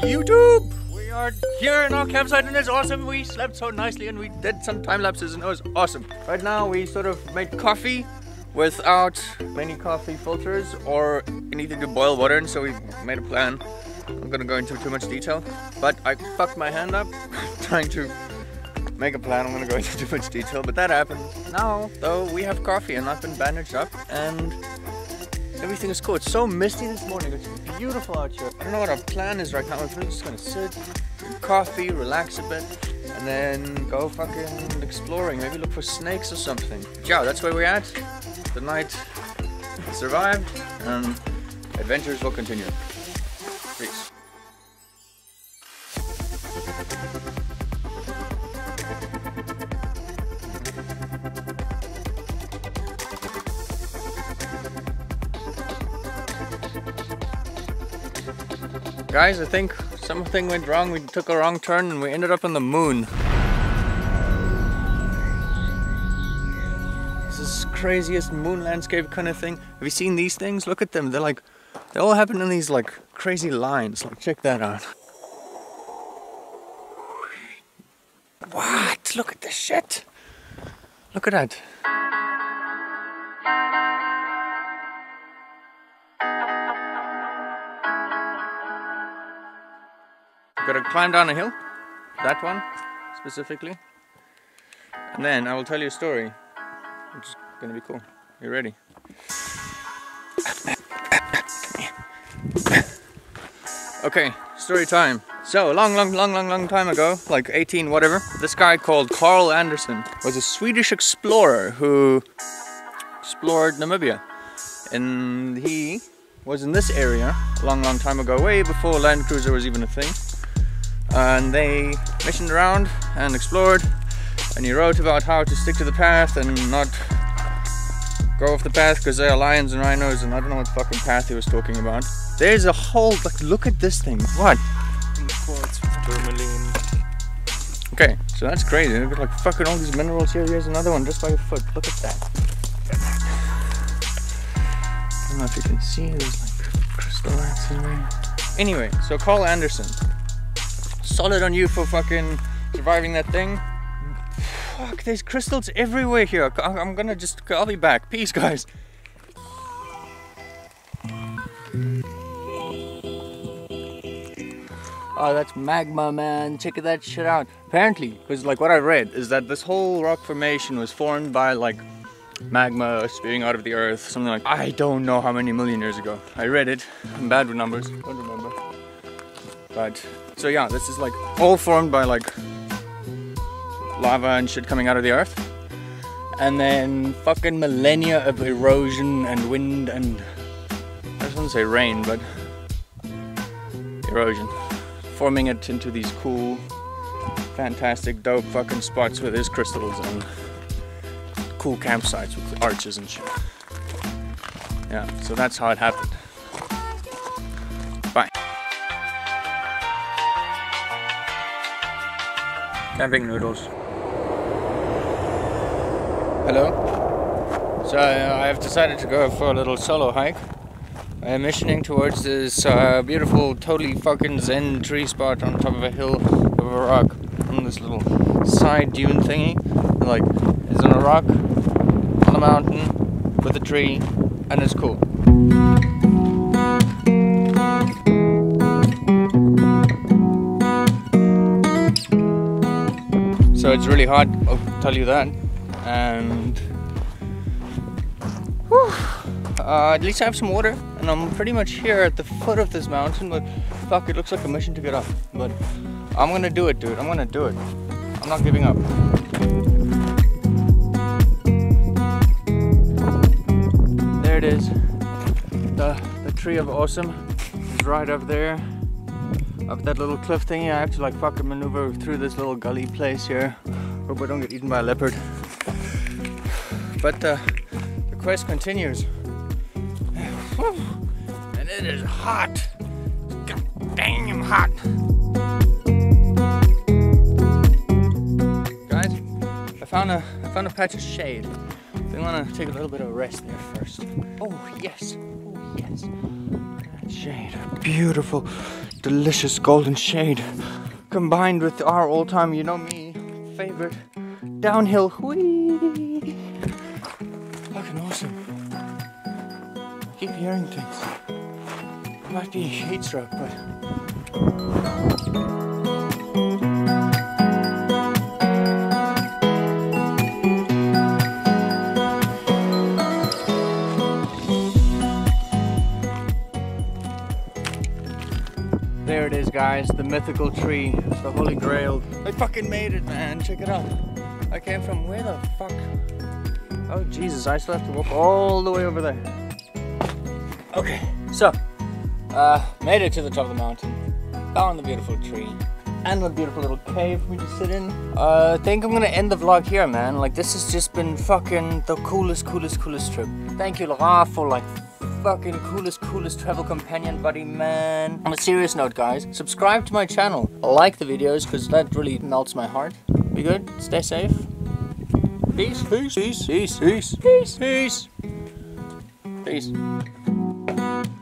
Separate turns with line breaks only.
YouTube! We are here in our campsite and it's awesome. We slept so nicely and we did some time lapses and it was awesome. Right now we sort of made coffee without many coffee filters or anything to boil water in, so we made a plan. I'm gonna go into too much detail, but I fucked my hand up trying to make a plan. I'm gonna go into too much detail, but that happened. Now, though, we have coffee and I've been bandaged up and everything is cool. It's so misty this morning. It's beautiful out here. I don't know what our plan is right now. We're just gonna sit, drink coffee, relax a bit, and then go fucking exploring. Maybe look for snakes or something. Yeah, that's where we're at. The night survived and adventures will continue. Peace. Guys, I think something went wrong. We took a wrong turn and we ended up on the moon. This is craziest moon landscape kind of thing. Have you seen these things? Look at them. They're like, they all happen in these like crazy lines. Like, check that out. What? Look at this shit. Look at that. Gotta climb down a hill, that one specifically, and then I will tell you a story, which is gonna be cool. You ready? Okay, story time. So, long time ago, like 18 whatever, this guy called Carl Anderson was a Swedish explorer who explored Namibia, and he was in this area a long time ago, way before Land Cruiser was even a thing. And they missioned around and explored, and he wrote about how to stick to the path and not go off the path because there are lions and rhinos, and I don't know what fucking path he was talking about. There's a whole, like, look at this thing. What?
In the quartz with tourmaline.
Okay, so that's crazy. Look at like fucking all these minerals here. Here's another one just by your foot. Look at that. I don't know if you can see, there's like crystal rocks in there. Anyway, so Carl Anderson. Solid on you for fucking surviving that thing. Fuck, there's crystals everywhere here. I'm gonna just, I'll be back. Peace, guys. Oh, that's magma, man. Check that shit out. Apparently, because like what I read is that this whole rock formation was formed by like magma spewing out of the earth. Something like, I don't know how many million years ago. I read it. I'm bad with numbers. Don't remember. But so yeah, this is like all formed by like lava and shit coming out of the earth, and then fucking millennia of erosion and wind and I just want to say rain, but erosion, forming it into these cool, fantastic, dope fucking spots where there's crystals and cool campsites with arches and shit. Yeah, so that's how it happened. Bye. Camping noodles. Hello. So I have decided to go for a little solo hike. I am missioning towards this beautiful, totally fucking zen tree spot on top of a hill of a rock on this little side dune thingy. Like, it's on a rock on a mountain with a tree, and it's cool. So it's really hot, I'll tell you that, and whew, at least I have some water, and I'm pretty much here at the foot of this mountain, but fuck, it looks like a mission to get up, but I'm gonna do it, dude, I'm gonna do it. I'm not giving up. There it is, the tree of awesome is right up there. Up that little cliff thingy. I have to like fucking maneuver through this little gully place here. Hope I don't get eaten by a leopard. But the quest continues. And it is hot. God damn hot. Guys, I found a patch of shade. I want to take a little bit of a rest there first. Oh yes. Oh yes. shade. A beautiful, delicious golden shade. Combined with our all-time, you know me, favorite downhill. Whee! Fucking awesome. I keep hearing things. It might be heat stroke, but... There it is, guys, the mythical tree, the Holy Grail. I fucking made it, man. Check it out. I came from where the fuck? Oh Jesus, I still have to walk all the way over there. Okay, so made it to the top of the mountain, found the beautiful tree and a beautiful little cave for me to sit in. I think I'm gonna end the vlog here, man. Like, this has just been fucking the coolest trip. Thank you, Laura, for like fucking coolest travel companion buddy, man. On a serious note, guys, subscribe to my channel, like the videos, because that really melts my heart. Be good, stay safe. Peace, peace, peace, peace, peace, peace, peace, peace.